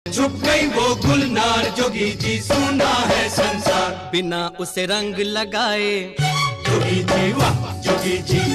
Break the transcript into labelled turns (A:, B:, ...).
A: छुप गई वो गुलनार, जोगी जी सुना है संसार।
B: बिना उसे रंग लगाए
A: जोगी जी वाह, जोगी जी